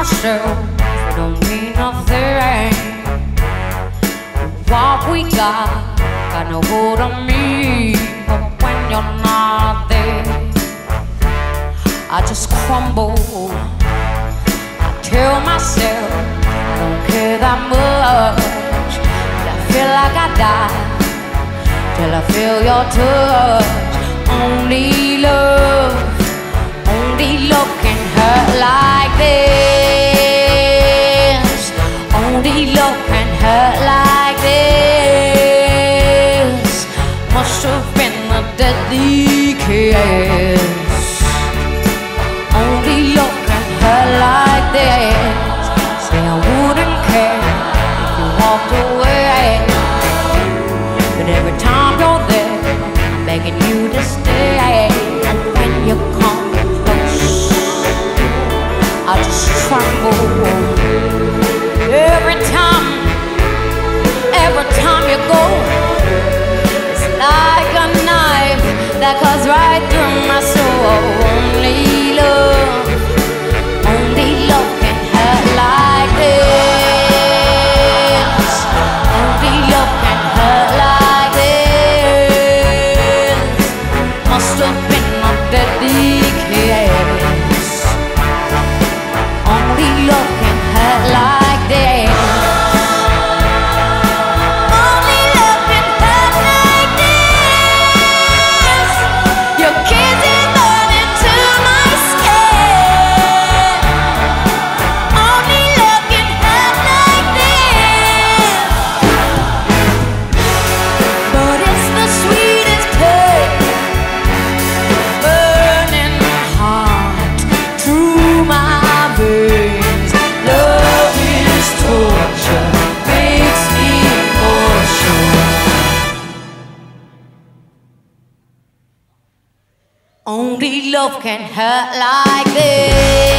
myself, it don't mean nothing. What we got no hold on me. But when you're not there, I just crumble. I tell myself I don't care that much, but I feel like I die till I feel your touch. Only love can hurt like this. Only love can hurt like this. Must have been a deadly kiss. Only love can hurt like this. Say I wouldn't care if you walked away, but every time you're there, I'm begging you to stay. And when you come close, I just tremble. Every time you go, it's like a knife that cuts right through my soul. Only love can hurt like this. Only love can hurt like this. Must have been a deadly kiss. Only love can hurt like this. Only love can hurt like this.